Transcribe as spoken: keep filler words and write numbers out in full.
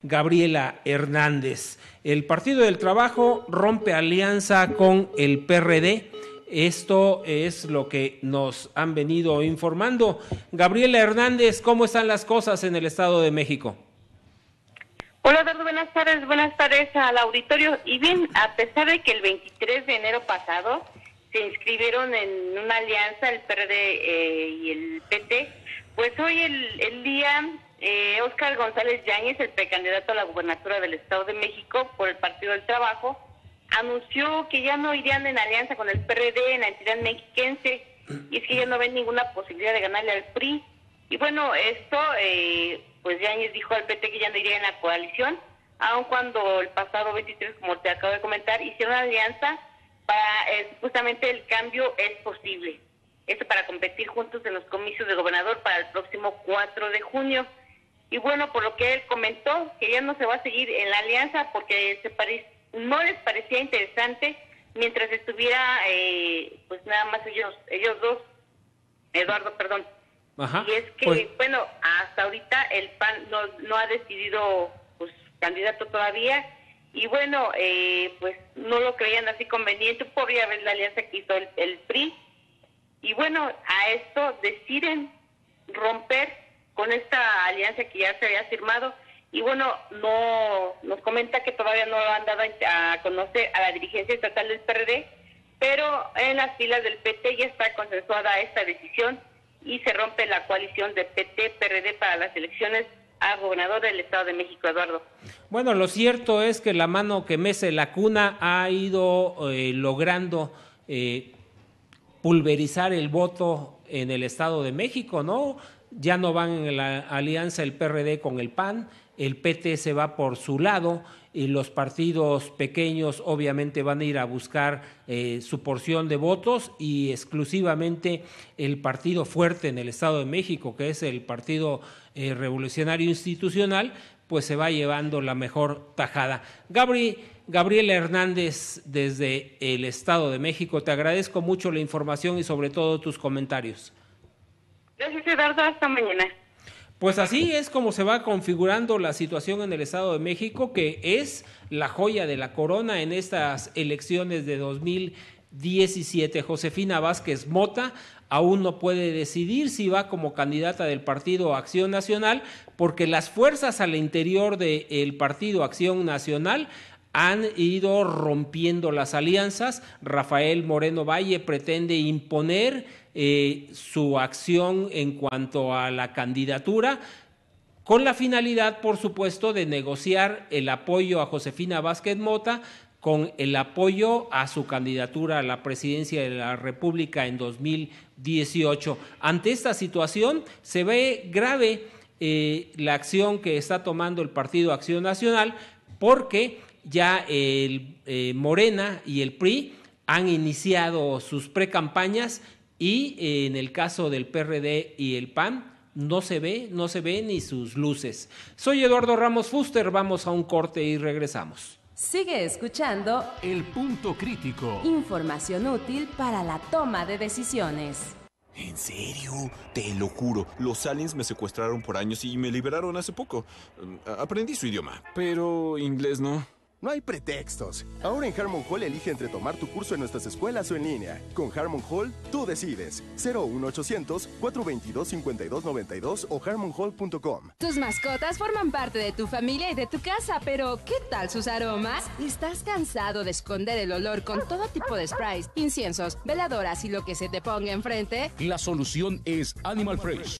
Gabriela Hernández. El Partido del Trabajo rompe alianza con el P R D. Esto es lo que nos han venido informando. Gabriela Hernández, ¿cómo están las cosas en el Estado de México? Hola, Eduardo, buenas tardes, buenas tardes al auditorio. Y bien, a pesar de que el veintitrés de enero pasado se inscribieron en una alianza el P R D eh, y el P T, pues hoy el, el día eh, Óscar González Yáñez, el precandidato a la gubernatura del Estado de México por el Partido del Trabajo, anunció que ya no irían en alianza con el P R D en la entidad mexiquense, y es que ya no ven ninguna posibilidad de ganarle al P R I. Y bueno, esto, eh, pues Yáñez dijo al P T que ya no iría en la coalición, aun cuando el pasado veintitrés, como te acabo de comentar, hicieron una alianza para, eh, justamente el cambio es posible. Esto para competir juntos en los comicios de gobernador para el próximo cuatro de junio. Y bueno, por lo que él comentó, que ya no se va a seguir en la alianza porque se parece no les parecía interesante mientras estuviera eh, pues nada más ellos ellos dos, Eduardo, perdón. Ajá, y es que, pues, bueno, hasta ahorita el P A N no, no ha decidido pues candidato todavía, y bueno, eh, pues no lo creían así conveniente, podría haber la alianza que hizo el, el P R I, y bueno, a esto deciden romper con esta alianza que ya se había firmado. Y bueno, no nos comenta que todavía no lo han dado a conocer a la dirigencia estatal del P R D, pero en las filas del P T ya está consensuada esta decisión y se rompe la coalición de P T P R D para las elecciones a gobernador del Estado de México, Eduardo. Bueno, lo cierto es que la mano que mece la cuna ha ido eh, logrando eh, pulverizar el voto en el Estado de México, ¿no? Ya no van en la alianza el P R D con el P A N, el P T se va por su lado y los partidos pequeños obviamente van a ir a buscar eh, su porción de votos, y exclusivamente el partido fuerte en el Estado de México, que es el Partido eh, Revolucionario Institucional, pues se va llevando la mejor tajada. Gabri, Gabriela Hernández, desde el Estado de México, te agradezco mucho la información y sobre todo tus comentarios. Gracias, Eduardo, hasta mañana. Pues así es como se va configurando la situación en el Estado de México, que es la joya de la corona en estas elecciones de dos mil diecisiete. Josefina Vázquez Mota aún no puede decidir si va como candidata del Partido Acción Nacional, porque las fuerzas al interior del Partido Acción Nacional han ido rompiendo las alianzas. Rafael Moreno Valle pretende imponer eh, su acción en cuanto a la candidatura, con la finalidad, por supuesto, de negociar el apoyo a Josefina Vázquez Mota con el apoyo a su candidatura a la presidencia de la República en dos mil dieciocho. Ante esta situación se ve grave eh, la acción que está tomando el Partido Acción Nacional, porque ya el eh, Morena y el P R I han iniciado sus precampañas, y eh, en el caso del P R D y el P A N no se ve, no se ve ni sus luces. Soy Eduardo Ramos Fuster, vamos a un corte y regresamos. Sigue escuchando El Punto Crítico. Información útil para la toma de decisiones. ¿En serio? Te lo juro, los aliens me secuestraron por años y me liberaron hace poco. Aprendí su idioma, pero inglés no. No hay pretextos. Ahora en Harmon Hall elige entre tomar tu curso en nuestras escuelas o en línea. Con Harmon Hall, tú decides. cero uno ochocientos, cuatrocientos veintidós, cincuenta y dos noventa y dos o harmon hall punto com. Tus mascotas forman parte de tu familia y de tu casa, pero ¿qué tal sus aromas? ¿Estás cansado de esconder el olor con todo tipo de sprays, inciensos, veladoras y lo que se te ponga enfrente? La solución es Animal Fresh.